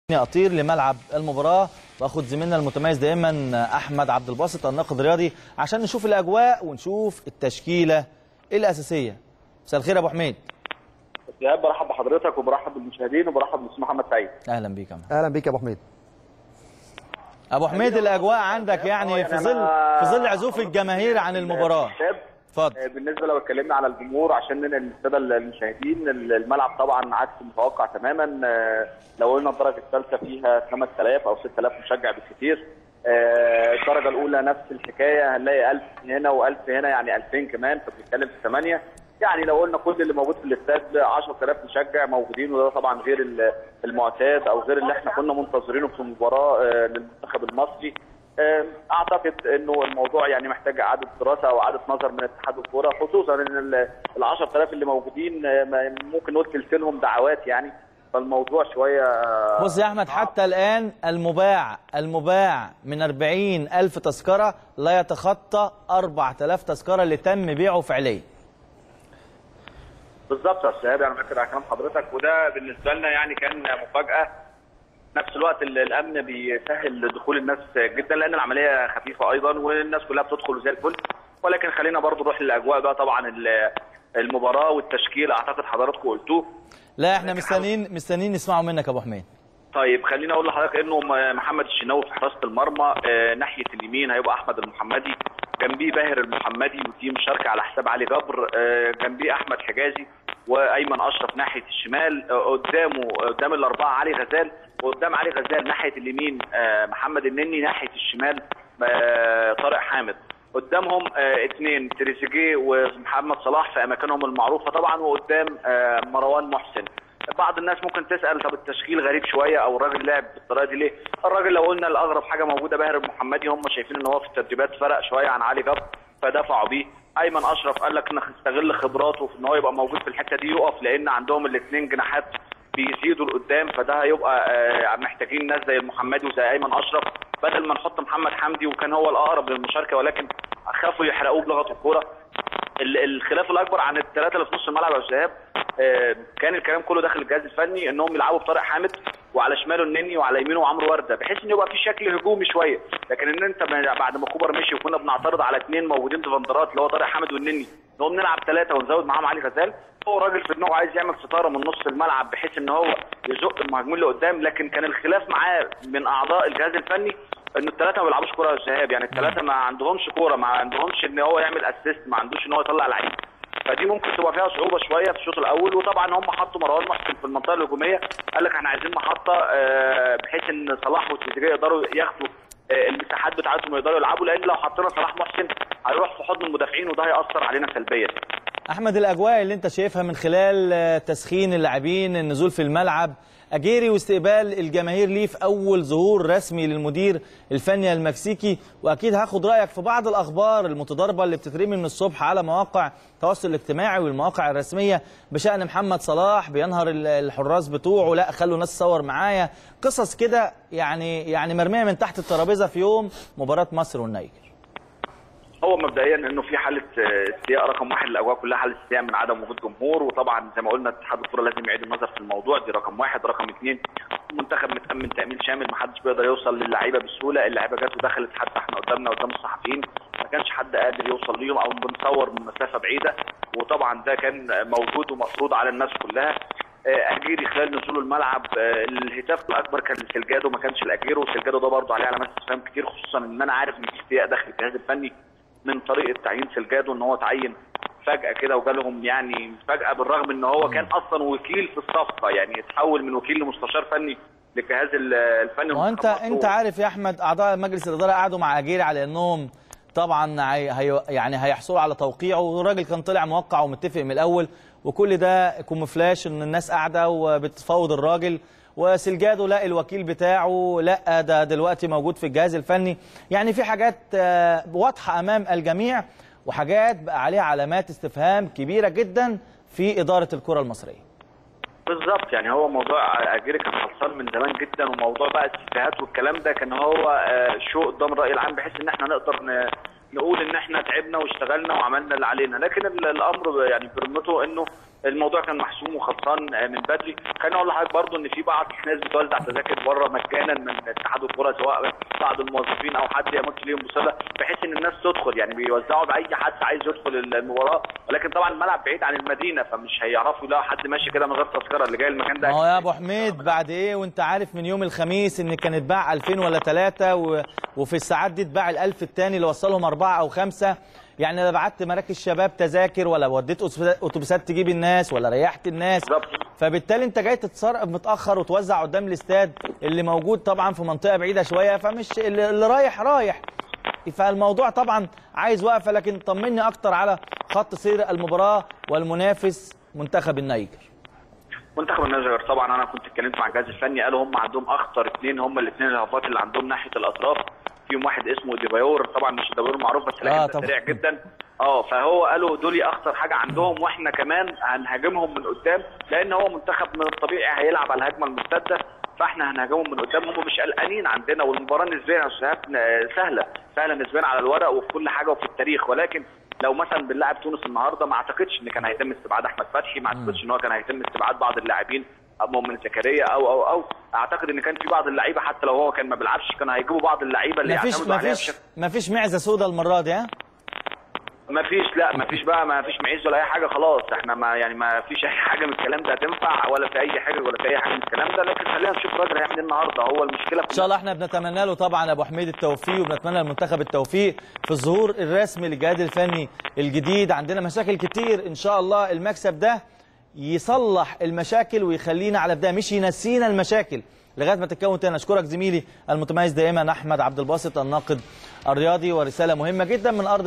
اطير لملعب المباراه واخد زميلنا المتميز دائما احمد عبد الباسط الناقد الرياضي عشان نشوف الاجواء ونشوف التشكيله الاساسيه. مساء الخير يا ابو حميد. يا برحب بحضرتك وبرحب بالمشاهدين وبرحب بالاستاذ محمد سعيد. اهلا بيك يا اهلا بيك يا ابو حميد. ابو حميد الاجواء عندك يعني في ظل عزوف الجماهير عن المباراه. اتفضل. بالنسبه لو اتكلمنا على الجمهور عشان ننقل للساده المشاهدين، الملعب طبعا عكس المتوقع تماما. لو قلنا الدرجه الثالثه فيها 5000 او 6000 مشجع بالكثير. الدرجه الاولى نفس الحكايه، هنلاقي 1000 هنا و1000 هنا، يعني 2000 كمان، فبنتكلم في 8. يعني لو قلنا كل اللي موجود في الاستاد 10000 مشجع موجودين، وده طبعا غير المعتاد او غير اللي احنا كنا منتظرينه في المباراه للمنتخب المصري. اعتقد انه الموضوع يعني محتاج اعاده دراسه او اعاده نظر من اتحاد الكوره، خصوصا ان ال 10000 اللي موجودين ممكن نقول تلتينهم دعوات يعني، فالموضوع شويه. بص يا احمد، حتى الان المباع من 40000 تذكره لا يتخطى 4000 تذكره اللي تم بيعه فعليا. بالظبط يا استاذ، انا فاكر على كلام حضرتك، وده بالنسبه لنا يعني كان مفاجاه. نفس الوقت الامن بيسهل دخول الناس جدا، لان العمليه خفيفه ايضا والناس كلها بتدخل زي الفل. ولكن خلينا برضو نروح للاجواء بقى. طبعا المباراه والتشكيل اعتقد حضراتكم قلتوه. لا احنا مستنيين نسمعه منك يا ابو حميد. طيب خليني اقول لحضرتك انه محمد الشناوي في حراسه المرمى، ناحيه اليمين هيبقى احمد المحمدي، جنبيه باهر المحمدي، ودي مشاركه على حساب علي جبر. جنبيه احمد حجازي وايمن اشرف ناحيه الشمال. قدام الاربعه علي غزال، وقدام علي غزال ناحيه اليمين محمد النني، ناحيه الشمال طارق حامد. قدامهم اثنين تريزيجيه ومحمد صلاح في اماكنهم المعروفه طبعا، وقدام مروان محسن. بعض الناس ممكن تسال طب التشكيل غريب شويه او الراجل لعب بالطريقه دي ليه؟ الراجل لو قلنا الاغرب حاجه موجوده باهر المحمدي، هم شايفين ان هو في التدريبات فرق شويه عن علي جبر فدفعوا بيه. ايمن اشرف قال لك نستغل خبراته في ان هو يبقى موجود في الحته دي يقف، لان عندهم الاثنين جناحات بيزيدوا لقدام، فده هيبقى محتاجين ناس زي المحمدي وزي ايمن اشرف، بدل ما نحط محمد حمدي وكان هو الاقرب للمشاركه، ولكن خافوا يحرقوه بلغه الكوره. الخلاف الاكبر عن الثلاثه اللي في نص الملعب يا شباب، كان الكلام كله داخل الجهاز الفني انهم يلعبوا بطارق حامد وعلى شماله النني وعلى يمينه عمرو ورده، بحيث ان يبقى في شكل هجومي شويه. لكن ان انت بعد ما كوبر مشي وكنا بنعترض على اثنين موجودين ديفندرات اللي هو طارق حامد والنني، نقوم نلعب ثلاثه ونزود معاهم علي غزال. هو راجل في دماغه عايز يعمل ستاره من نص الملعب بحيث ان هو يزق المهاجمين لقدام، لكن كان الخلاف معاه من اعضاء الجهاز الفني ان الثلاثه ما بيلعبوش كوره يا شباب، يعني الثلاثه ما عندهمش كوره، ما عندهمش ان هو يعمل اسيست، ما عندوش ان هو يطلع لعيب، فدي ممكن تبقى فيها صعوبه شويه في الشوط الاول. وطبعا هم حطوا مروان محسن في المنطقه الهجوميه، قال لك احنا عايزين محطه بحيث ان صلاح وتريزيجيه يقدروا ياخدوا المساحات بتاعتهم ويقدروا يلعبوا، لان لو حطينا صلاح محسن هيروح في حضن المدافعين وده هياثر علينا سلبيا. احمد، الاجواء اللي انت شايفها من خلال تسخين اللاعبين، النزول في الملعب، اجيري واستقبال الجماهير ليه في اول ظهور رسمي للمدير الفني المكسيكي، واكيد هاخد رايك في بعض الاخبار المتضاربه اللي بتترمي من الصبح على مواقع التواصل الاجتماعي والمواقع الرسميه بشان محمد صلاح بينهر الحراس بتوعه، لا خلوا ناس تصور معايا، قصص كده يعني مرميه من تحت الترابيزه في يوم مباراه مصر والنيجر. هو مبدئيا انه في حاله استياء رقم واحد، الاجواء كلها حاله استياء من عدم وجود جمهور، وطبعا زي ما قلنا اتحاد الكوره لازم يعيد النظر في الموضوع، دي رقم واحد. رقم اثنين، المنتخب متامن تامين شامل، ما حدش بيقدر يوصل للعيبه بسهوله، اللعيبه جت ودخلت حتى احنا قدام الصحفيين ما كانش حد قادر يوصل ليهم او بنصور من مسافه بعيده، وطبعا ده كان موجود ومفروض على الناس كلها. اجيري خلال نزوله الملعب الهتاف الاكبر كان لسلجادو، ما كانش الاجيرو، وسلجادو ده برضه عليه علامات استفهام كتير، خصوصا ان انا عارف ان في استياء داخل الجهاز الفني من طريقه تعيين سلجادو، ان هو تعين فجاه كده وجالهم يعني فجاه، بالرغم ان هو كان اصلا وكيل في الصفقه، يعني اتحول من وكيل لمستشار فني للجهاز الفني. وانت عارف يا احمد، اعضاء مجلس الاداره قعدوا مع اجيري على انهم طبعا يعني هيحصلوا على توقيعه، والراجل كان طلع موقع ومتفق من الاول، وكل ده كومفلاش ان الناس قاعده وبتفاوض الراجل، وسلجادو لا الوكيل بتاعه لا ده دلوقتي موجود في الجهاز الفني. يعني في حاجات واضحه امام الجميع، وحاجات بقى عليها علامات استفهام كبيره جدا في اداره الكره المصريه. بالظبط، يعني هو موضوع اجيري كان خلصان من زمان جدا، وموضوع بقى السياسات والكلام ده كان هو شو قدام الراي العام، بحيث ان احنا نقدر نقول ان احنا تعبنا واشتغلنا وعملنا اللي علينا، لكن الامر يعني برمته انه الموضوع كان محسوم وخلصان من بدري. خليني اقول لحضرتك برضو ان في بعض الناس بتوزع تذاكر بره مجانا من اتحاد الكره، سواء بعض الموظفين او حد يمت ليهم بصله، بحيث ان الناس تدخل، يعني بيوزعوا باي حد عايز يدخل المباراه، ولكن طبعا الملعب بعيد عن المدينه فمش هيعرفوا يلاقوا حد ماشي كده من غير تذكره اللي جاي المكان ده. ما هو يا ابو حميد بعد ايه وانت عارف من يوم الخميس ان كان اتباع 2000 ولا 3 وفي الساعات دي اتباع ال1000 الثاني اللي وصلهم 4 أو 5. يعني لا بعت مراكز شباب تذاكر ولا وديت اتوبيسات تجيب الناس ولا ريحت الناس، فبالتالي انت جاي تتصرف متاخر وتوزع قدام الاستاد اللي موجود طبعا في منطقه بعيده شويه، فمش اللي رايح. فالموضوع طبعا عايز وقفه. لكن طمني اكتر على خط سير المباراه والمنافس منتخب النيجر. منتخب النيجر طبعا انا كنت اتكلمت مع الجهاز الفني، قالوا هم عندهم اخطر اثنين، هم الاثنين الهافات اللي عندهم ناحيه الاطراف، فيهم واحد اسمه ديبايور، طبعا مش ديبايور معروف بس لكن سريع جدا. فهو قالوا دول اخطر حاجه عندهم، واحنا كمان هنهاجمهم من قدام، لان هو منتخب من الطبيعي هيلعب على الهجمه المرتده، فاحنا هنهاجمهم من قدام. هم مش قلقانين عندنا، والمباراه نسبيا سهله نسبيا على الورق وفي كل حاجه وفي التاريخ، ولكن لو مثلا بنلعب تونس النهارده ما اعتقدش ان كان هيتم استبعاد احمد فتحي، ما اعتقدش ان هو كان هيتم استبعاد بعض اللاعبين مؤمن زكريا او اعتقد ان كان في بعض اللعيبه حتى لو هو كان ما بيلعبش كانوا هيجيبوا بعض اللعيبه اللي يعتمدوا عليها. ما فيش معزه سودا المره دي، ها؟ ما فيش معيز ولا اي حاجه، خلاص احنا ما فيش اي حاجه من الكلام ده هتنفع، ولا في اي حاجه من الكلام ده، لكن خلينا نشوف الراجل هيعمل ايه النهارده. هو المشكله ان شاء الله احنا بنتمنى له طبعا ابو حميد التوفيق، وبنتمنى للمنتخب التوفيق في الظهور الرسمي للجهاز الفني الجديد. عندنا مشاكل كتير، ان شاء الله المكسب ده يصلح المشاكل ويخلينا على بدايه، مش ينسينا المشاكل لغايه ما تتكون تاني. اشكرك زميلي المتميز دائما احمد عبد الباسط الناقد الرياضي، ورساله مهمه جدا من ارض